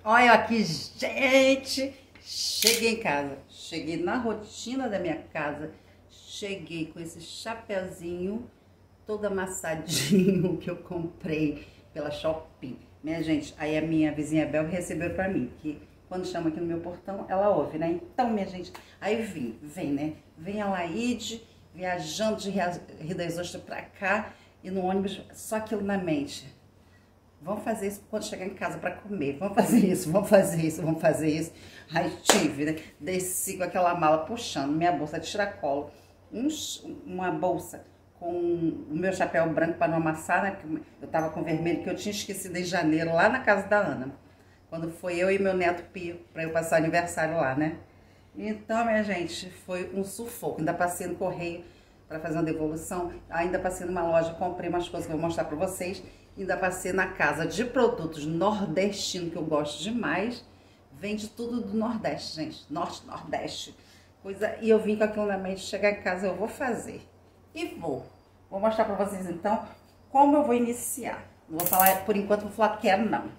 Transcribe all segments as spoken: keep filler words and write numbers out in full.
Olha aqui, gente, cheguei em casa, cheguei na rotina da minha casa, cheguei com esse chapeuzinho todo amassadinho que eu comprei pela Shopee. Minha gente, aí a minha vizinha Bel recebeu pra mim, que quando chama aqui no meu portão, ela ouve, né? Então, minha gente, aí vem, vem, né? Vem a Laide, viajando de Rio das Ostras pra cá, e no ônibus, só aquilo na mente. Vamos fazer isso quando chegar em casa para comer. Vamos fazer isso, vamos fazer isso, vamos fazer isso. Aí tive, né? Desci com aquela mala puxando minha bolsa de tiracolo. Um, uma bolsa com o meu chapéu branco para não amassar, né? Porque eu tava com vermelho que eu tinha esquecido em janeiro, lá na casa da Ana. Quando foi eu e meu neto Pio, para eu passar o aniversário lá, né? Então, minha gente, foi um sufoco. Ainda passei no correio para fazer uma devolução. Ainda passei numa loja, comprei umas coisas que eu vou mostrar para vocês. Ainda passei na casa de produtos nordestinos, que eu gosto demais. Vende tudo do Nordeste, gente. Norte, Nordeste. Coisa... E eu vim com aquilo na mente, chegar em casa eu vou fazer. E vou. Vou mostrar pra vocês, então, como eu vou iniciar. Não vou falar, por enquanto, vou falar quero, não.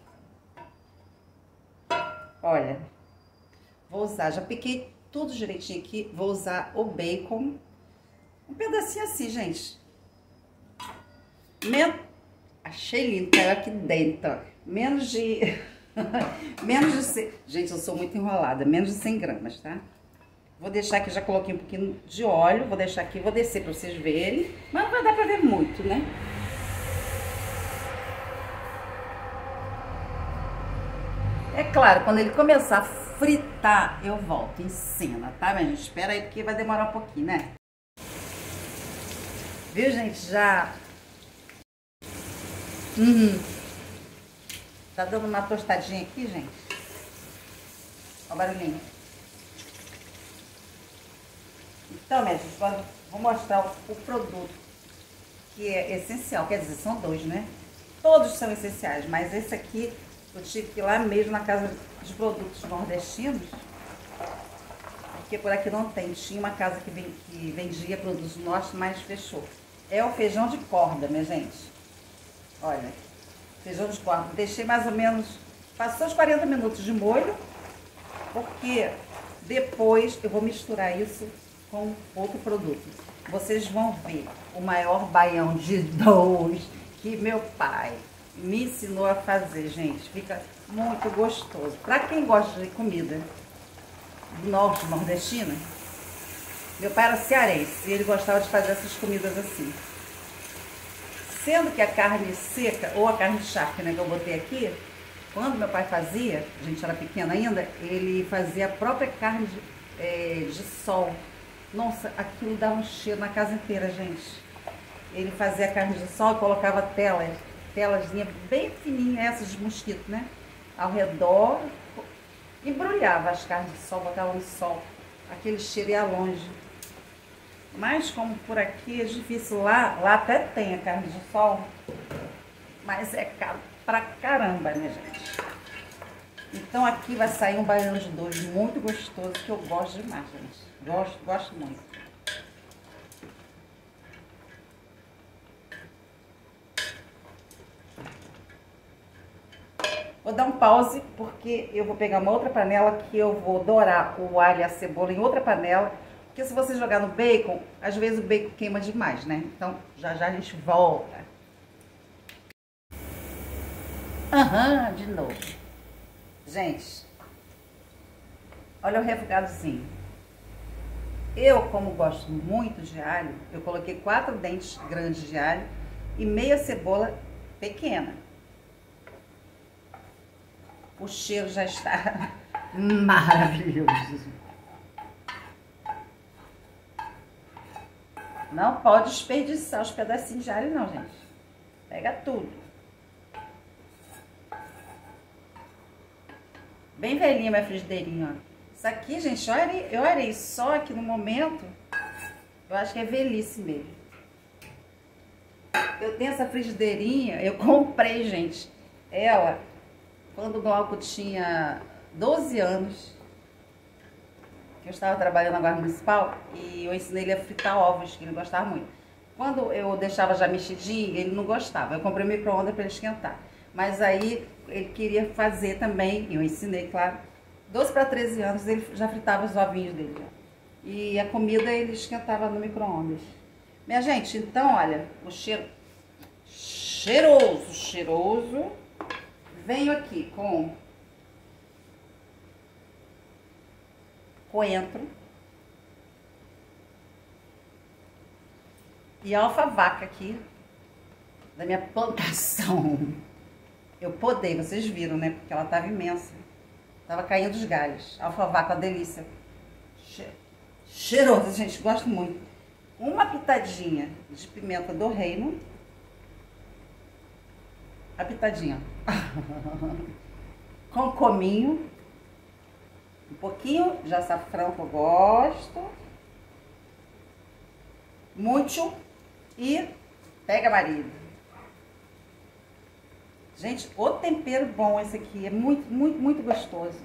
Olha, vou usar, já piquei tudo direitinho aqui. Vou usar o bacon. Um pedacinho assim, gente. Men... Achei lindo, caiu aqui dentro, ó. Menos de... menos de... cem... Gente, eu sou muito enrolada. Menos de cem gramas, tá? Vou deixar aqui, já coloquei um pouquinho de óleo. Vou deixar aqui, vou descer pra vocês verem. Mas não vai dar pra ver muito, né? É claro, quando ele começar a fritar, eu volto em cena, tá, minha gente? Espera aí, porque vai demorar um pouquinho, né? Viu, gente? Já... Uhum. Tá dando uma tostadinha aqui, gente. Olha o barulhinho. Então, minha gente, agora vou mostrar o, o produto que é essencial. Quer dizer, são dois, né? Todos são essenciais, mas esse aqui eu tive que ir lá mesmo na casa de produtos nordestinos, porque por aqui não tem. Tinha uma casa que, vem, que vendia produtos nossos, mas fechou. É o feijão de corda, minha gente. Olha, feijão de corda. Deixei mais ou menos, passou os quarenta minutos de molho, porque depois eu vou misturar isso com outro produto. Vocês vão ver o maior baião de dois que meu pai me ensinou a fazer, gente. Fica muito gostoso. Para quem gosta de comida do norte nordestina, meu pai era cearense e ele gostava de fazer essas comidas assim. Sendo que a carne seca, ou a carne charque, né, que eu botei aqui, quando meu pai fazia, a gente era pequena ainda, ele fazia a própria carne de, é, de sol. Nossa, aquilo dava um cheiro na casa inteira, gente. Ele fazia a carne de sol e colocava telas, telazinha bem fininha, essas de mosquito, né, ao redor, embrulhava as carnes de sol, botava no sol, aquele cheiro ia longe. Mas como por aqui é difícil, lá, lá até tem a carne de sol, mas é caro pra caramba, minha gente. Então aqui vai sair um baião de dois muito gostoso, que eu gosto demais, gente. Gosto, gosto muito. Vou dar um pause, porque eu vou pegar uma outra panela que eu vou dourar o alho e a cebola em outra panela. Porque se você jogar no bacon, às vezes o bacon queima demais, né? Então, já já a gente volta. Aham, de novo. Gente, olha o refogadozinho. Eu, como gosto muito de alho, eu coloquei quatro dentes grandes de alho e meia cebola pequena. O cheiro já está maravilhoso. Não pode desperdiçar os pedacinhos de alho, não, gente. Pega tudo. Bem velhinha minha frigideirinha, ó. Isso aqui, gente, eu arei só aqui no momento. Eu acho que é velhice mesmo. Eu tenho essa frigideirinha, eu comprei, gente, ela quando o Glauco tinha doze anos. Eu estava trabalhando na Guarda Municipal e eu ensinei ele a fritar ovos, que ele gostava muito. Quando eu deixava já mexidinho, ele não gostava. Eu comprei um micro-ondas para ele esquentar. Mas aí ele queria fazer também, eu ensinei, claro. doze para treze anos ele já fritava os ovinhos dele. E a comida ele esquentava no micro-ondas. Minha gente, então, olha, o cheiro cheiroso, cheiroso. Venho aqui com coentro e alfavaca aqui da minha plantação. Eu podei, vocês viram, né? Porque ela tava imensa. Tava caindo os galhos. Alfavaca, uma delícia. Cheiroso, gente, gosto muito. Uma pitadinha de pimenta do reino. A pitadinha. Com cominho. Um pouquinho de açafrão que eu gosto. Muito. E pega marido. Gente, o tempero bom esse aqui. É muito, muito, muito gostoso.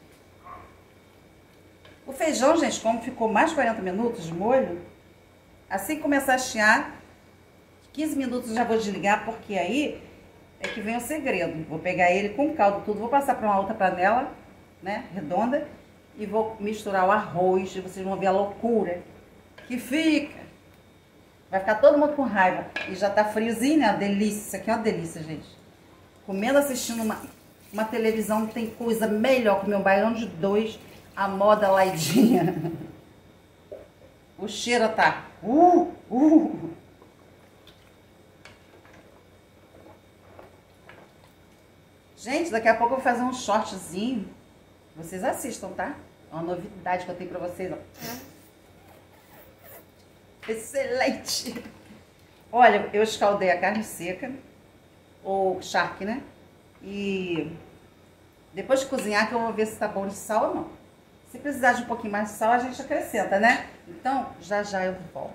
O feijão, gente, como ficou mais de quarenta minutos de molho, assim que começar a chiar, quinze minutos já vou desligar, porque aí é que vem o segredo. Vou pegar ele com caldo tudo, vou passar para uma outra panela, né, redonda, e vou misturar o arroz, e vocês vão ver a loucura que fica. Vai ficar todo mundo com raiva. E já tá friozinho, né? Uma delícia. Isso aqui é uma delícia, gente. Comendo, assistindo uma, uma televisão, não tem coisa melhor que o meu baião de dois, a moda laidinha. O cheiro tá... Uh, uh. Gente, daqui a pouco eu vou fazer um shortzinho. Vocês assistam, tá? É uma novidade que eu tenho pra vocês, ó. Excelente! Olha, eu escaldei a carne seca, ou charque, né? E depois de cozinhar que eu vou ver se tá bom de sal ou não. Se precisar de um pouquinho mais de sal, a gente acrescenta, né? Então, já já eu volto.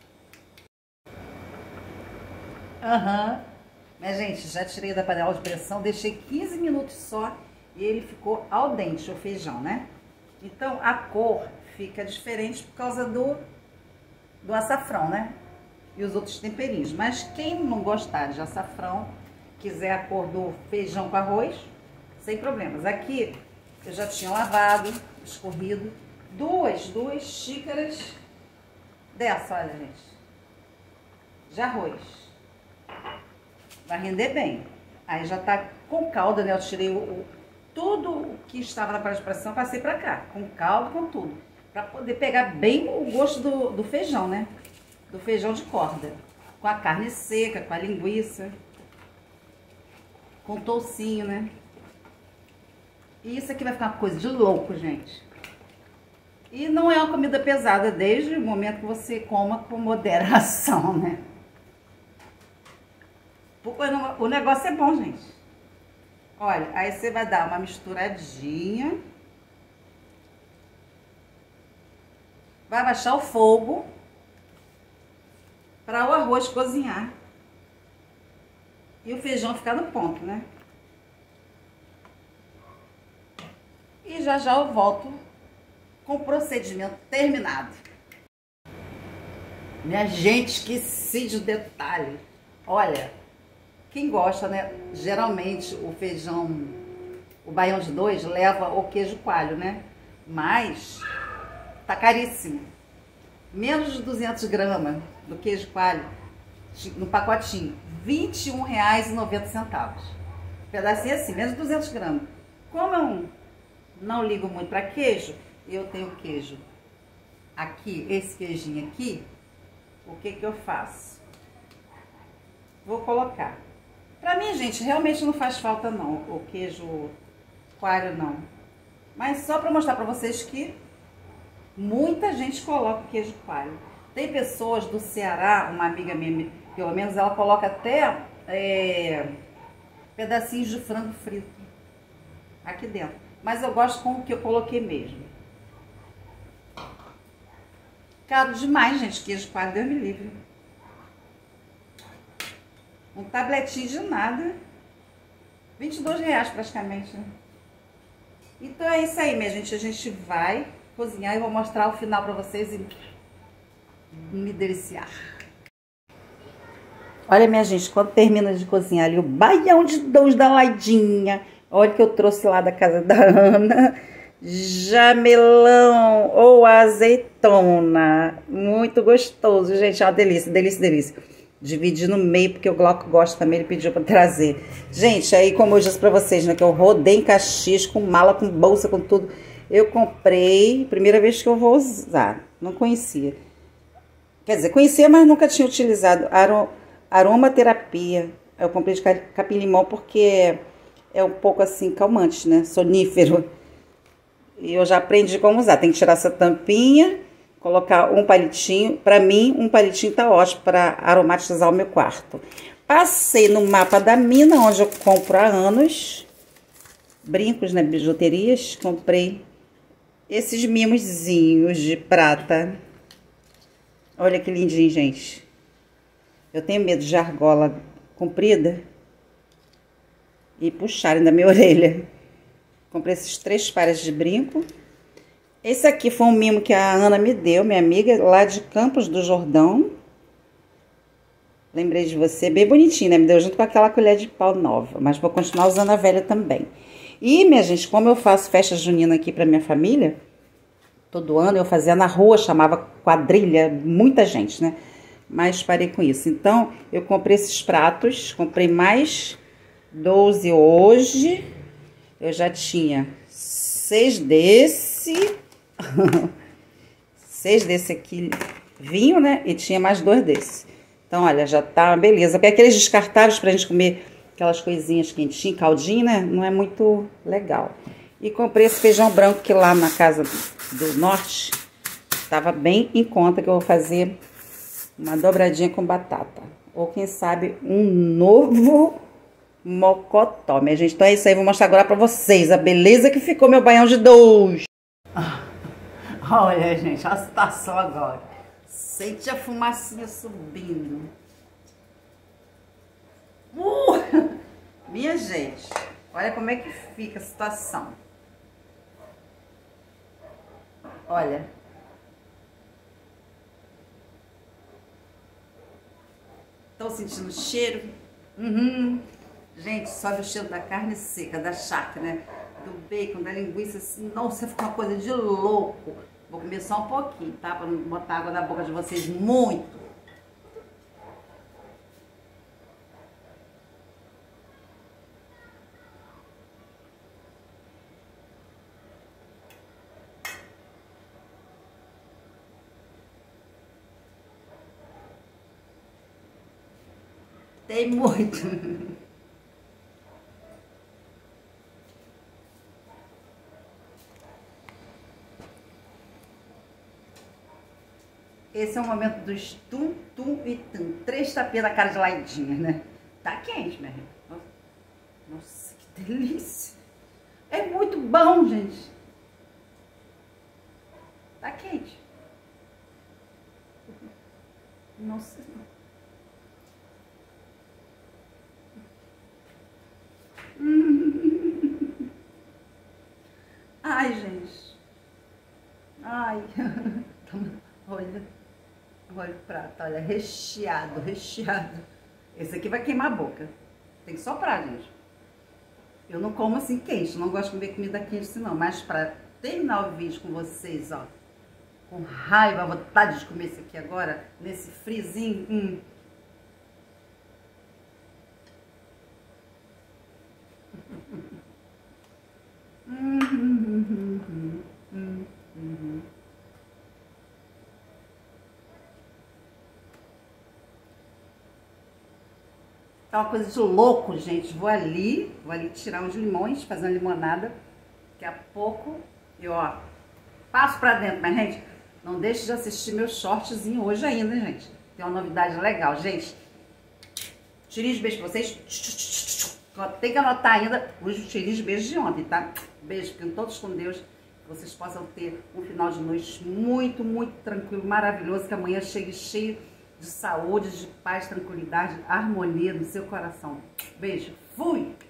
Aham. Uhum. Mas, gente, já tirei da panela de pressão, deixei quinze minutos só e ele ficou al dente, o feijão, né? Então, a cor fica diferente por causa do, do açafrão, né? E os outros temperinhos. Mas quem não gostar de açafrão, quiser a cor do feijão com arroz, sem problemas. Aqui eu já tinha lavado, escorrido, duas, duas xícaras dessa, olha, gente, de arroz. Vai render bem. Aí já tá com caldo, né? Eu tirei o, o, tudo o que estava na panela de pressão, passei pra cá, com caldo, com tudo. Pra poder pegar bem o gosto do, do feijão, né? Do feijão de corda. Com a carne seca, com a linguiça. Com toucinho, né? E isso aqui vai ficar uma coisa de louco, gente. E não é uma comida pesada, desde o momento que você coma com moderação, né? O negócio é bom, gente. Olha, aí você vai dar uma misturadinha. Vai baixar o fogo para o arroz cozinhar. E o feijão ficar no ponto, né? E já já eu volto com o procedimento terminado. Minha gente, esqueci de detalhe. Olha, quem gosta, né? Geralmente o feijão, o baião de dois, leva o queijo coalho, né? Mas tá caríssimo. Menos de duzentos gramas do queijo coalho no pacotinho. vinte e um reais e noventa centavos. Pedacinho assim, menos de duzentos gramas. Como eu não ligo muito para queijo, eu tenho queijo aqui, esse queijinho aqui, o que que eu faço? Vou colocar. Pra mim, gente, realmente não faz falta não, o queijo coalho não. Mas só para mostrar para vocês que muita gente coloca o queijo coalho. Tem pessoas do Ceará, uma amiga minha, pelo menos, ela coloca até é, pedacinhos de frango frito aqui dentro. Mas eu gosto com o que eu coloquei mesmo. Caro demais, gente, queijo coalho, Deus me livre. Um tabletinho de nada. vinte e dois reais praticamente. Então é isso aí, minha gente. A gente vai cozinhar e vou mostrar o final pra vocês e me deliciar. Olha, minha gente, quando termina de cozinhar ali o baião de dois da Laidinha, olha o que eu trouxe lá da casa da Ana. Jamelão ou azeitona. Muito gostoso, gente. É uma delícia, delícia, delícia. Dividi no meio, porque o Glauco gosta também, ele pediu pra trazer. Gente, aí como eu disse pra vocês, né, que eu rodei em Caxias com mala, com bolsa, com tudo. Eu comprei, primeira vez que eu vou usar. Não conhecia. Quer dizer, conhecia, mas nunca tinha utilizado. Arom, aromaterapia. Eu comprei de capim-limão porque é um pouco assim, calmante, né? Sonífero. E eu já aprendi como usar. Tem que tirar essa tampinha, colocar um palitinho. Pra mim, um palitinho tá ótimo para aromatizar o meu quarto. Passei no Mapa da Mina, onde eu compro há anos. Brincos, né? Bijuterias. Comprei esses mimozinhos de prata. Olha que lindinho, gente. Eu tenho medo de argola comprida e puxarem da minha orelha. Comprei esses três pares de brinco. Esse aqui foi um mimo que a Ana me deu, minha amiga, lá de Campos do Jordão. Lembrei de você, bem bonitinho, né? Me deu junto com aquela colher de pau nova, mas vou continuar usando a velha também. E, minha gente, como eu faço festa junina aqui pra minha família, todo ano eu fazia na rua, chamava quadrilha, muita gente, né? Mas parei com isso. Então, eu comprei esses pratos, comprei mais doze hoje. Eu já tinha seis desse, seis desse aqui, vinho, né? E tinha mais dois desse. Então, olha, já tá beleza. Porque aqueles descartáveis pra gente comer aquelas coisinhas quentinhas, caldinho, né? Não é muito legal. E comprei esse feijão branco que lá na casa do norte tava bem em conta, que eu vou fazer uma dobradinha com batata. Ou quem sabe um novo mocotó, minha gente. Então é isso aí, vou mostrar agora pra vocês a beleza que ficou meu baião de dois. Olha, gente, a situação agora. Sente a fumacinha subindo. Uh! Minha gente, olha como é que fica a situação. Olha. Estão sentindo o cheiro? Uhum. Gente, sobe o cheiro da carne seca, da charque, né? Do bacon, da linguiça, assim, nossa, fica uma coisa de louco. Vou comer só um pouquinho, tá? Pra não botar água na boca de vocês muito. Tem muito. Esse é o momento dos tum, tum e tum. Três tapinhas na cara de Laidinha, né? Tá quente, minha gente. Nossa, que delícia. É muito bom, gente. Tá quente. Nossa. Hum. Ai, gente. Ai. Olha. Olha o prato, olha, recheado, recheado. Esse aqui vai queimar a boca. Tem que soprar, gente. Eu não como assim quente, não gosto de comer comida quente assim não. Mas pra terminar o vídeo com vocês, ó, com raiva, vontade de comer isso aqui agora, nesse frizinho, hum. Hum, hum, hum, hum, hum, hum. Tá uma coisa de louco, gente. Vou ali, vou ali tirar uns limões, fazer uma limonada. Daqui a pouco eu, ó, passo pra dentro. Mas, gente, não deixe de assistir meu shortzinho hoje ainda, gente. Tem uma novidade legal, gente. Tirinhos de beijo pra vocês. Tem que anotar ainda os tirinhos de beijo de ontem, tá? Beijo, fiquem todos com Deus. Que vocês possam ter um final de noite muito, muito tranquilo, maravilhoso. Que amanhã chegue cheio de saúde, de paz, tranquilidade, harmonia no seu coração. Beijo, fui!